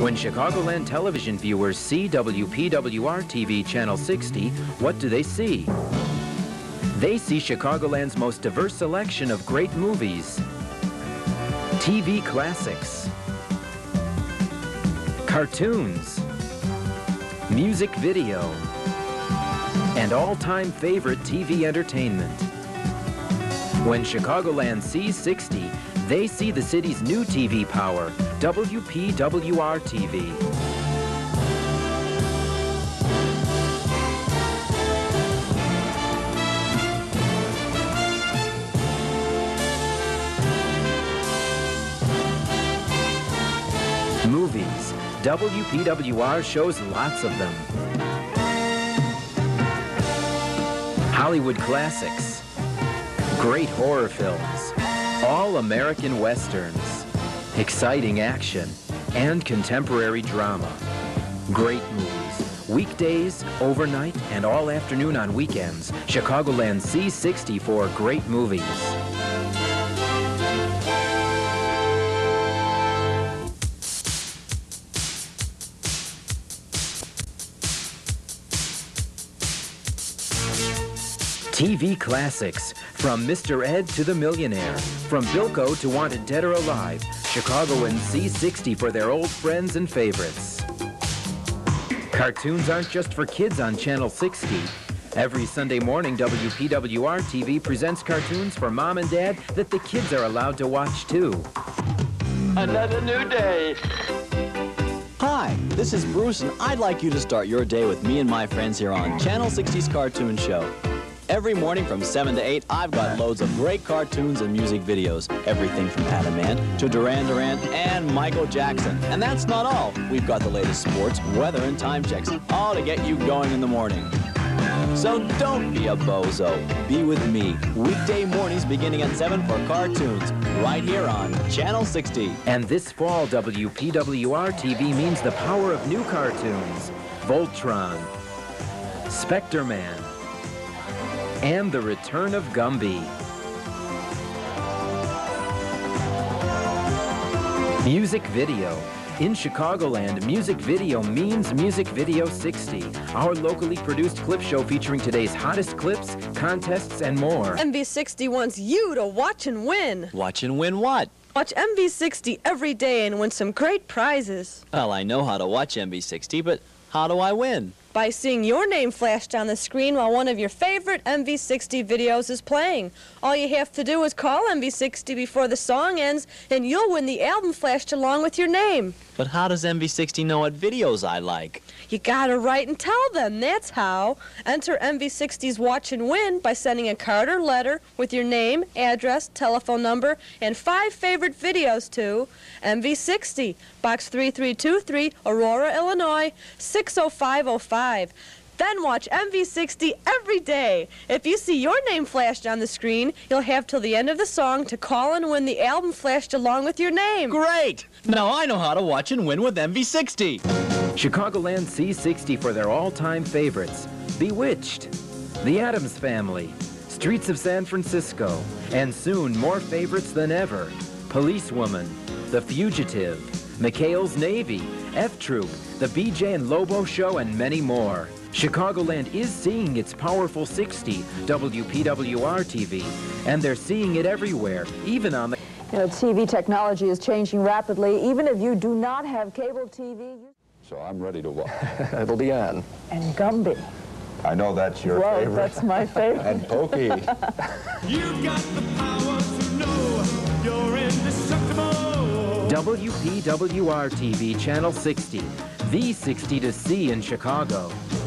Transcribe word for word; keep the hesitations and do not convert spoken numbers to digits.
When Chicagoland television viewers see W P W R T V Channel sixty, what do they see? They see Chicagoland's most diverse selection of great movies, T V classics, cartoons, music video, and all-time favorite T V entertainment. When Chicagoland sees sixty, they see the city's new T V power, W P W R T V. Movies. W P W R shows lots of them. Hollywood classics. Great horror films. All-American westerns. Exciting action. And contemporary drama. Great movies. Weekdays, overnight, and all afternoon on weekends. Chicagoland sees sixty for great movies. T V classics, from Mister Ed to the Millionaire, from Bilko to Wanted Dead or Alive, Chicagoans see sixty for their old friends and favorites. Cartoons aren't just for kids on Channel sixty. Every Sunday morning, W P W R T V presents cartoons for Mom and Dad that the kids are allowed to watch too. Another new day. Hi, this is Bruce, and I'd like you to start your day with me and my friends here on Channel sixty's Cartoon Show. Every morning from seven to eight, I've got loads of great cartoons and music videos. Everything from Adam Ant to Duran Duran and Michael Jackson. And that's not all. We've got the latest sports, weather, and time checks, all to get you going in the morning. So don't be a bozo. Be with me. Weekday mornings beginning at seven for cartoons, right here on Channel sixty. And this fall, W P W R T V means the power of new cartoons. Voltron, Spectre-Man, and the return of Gumby. Music video. In Chicagoland, music video means Music Video sixty, our locally produced clip show featuring today's hottest clips, contests, and more. M V sixty wants you to watch and win. Watch and win what? Watch M V sixty every day and win some great prizes. Well, I know how to watch M V sixty, but how do I win? By seeing your name flashed on the screen while one of your favorite M V sixty videos is playing. All you have to do is call M V sixty before the song ends, and you'll win the album flashed along with your name. But how does M V sixty know what videos I like? You gotta write and tell them, that's how. Enter M V sixty's Watch and Win by sending a card or letter with your name, address, telephone number, and five favorite videos to M V sixty, Box three three two three, Aurora, Illinois, six oh five oh five. Then watch M V sixty every day. If you see your name flashed on the screen, you'll have till the end of the song to call and win the album flashed along with your name. Great! Now I know how to watch and win with M V sixty. Chicagoland sees sixty for their all-time favorites. Bewitched, The Addams Family, Streets of San Francisco, and soon more favorites than ever. Policewoman, The Fugitive, McHale's Navy, F-Troop, The B J and Lobo Show, and many more. Chicagoland is seeing its powerful sixty, W P W R T V, and they're seeing it everywhere, even on the... You know, T V technology is changing rapidly. Even if you do not have cable T V... You... So I'm ready to watch. It'll be on. And Gumby. I know that's your Whoa, favorite. that's my favorite. And Pokey. You've got the power to know you're indestructible. W P W R T V Channel sixty, the sixty to see in Chicago.